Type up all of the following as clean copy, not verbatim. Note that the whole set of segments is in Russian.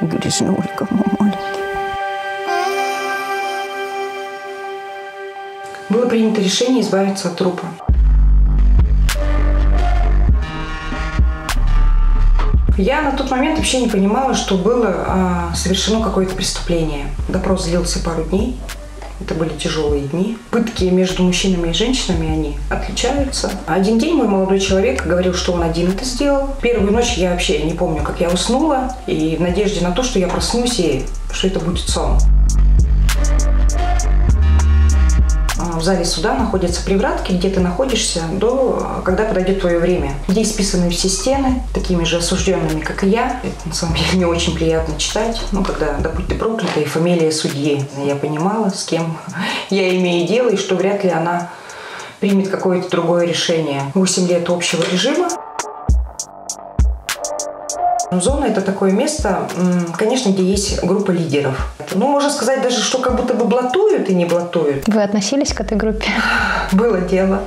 Грязный Ольга, мой маленький. Было принято решение избавиться от трупа. Я на тот момент вообще не понимала, что было совершено какое-то преступление. Допрос длился пару дней. Это были тяжелые дни. Пытки между мужчинами и женщинами, они отличаются. Один день мой молодой человек говорил, что он один это сделал. Первую ночь я вообще не помню, как я уснула. И в надежде на то, что я проснусь и что это будет сон. В зале суда находятся привратки, где ты находишься когда подойдет твое время. Здесь списаны все стены, такими же осужденными, как и я. Это, на самом деле, не очень приятно читать. Когда «Да будь ты проклята» и фамилия судьи. Я понимала, с кем я имею дело, и что вряд ли она примет какое-то другое решение. 8 лет общего режима. Зона – это такое место, конечно, где есть группа лидеров. Можно сказать даже, что как будто бы блатуют и не блатуют. Вы относились к этой группе? Было дело.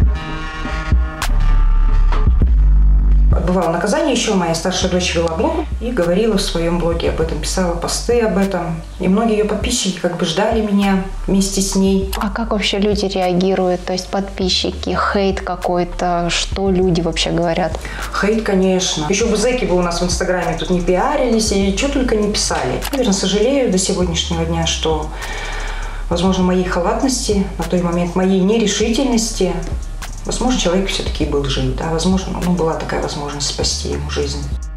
Отбывала наказание еще. Моя старшая дочь вела блог и говорила в своем блоге об этом, писала посты об этом. И многие ее подписчики ждали меня вместе с ней. А как вообще люди реагируют? То есть подписчики, хейт какой-то, что люди вообще говорят? Хейт, конечно. Еще бы зэки бы у нас в Инстаграме тут не пиарились и что только не писали. Наверное, сожалею до сегодняшнего дня, что, возможно, моей халатности, на тот момент моей нерешительности, возможно, человек все-таки был жив, да, возможно, была такая возможность спасти ему жизнь.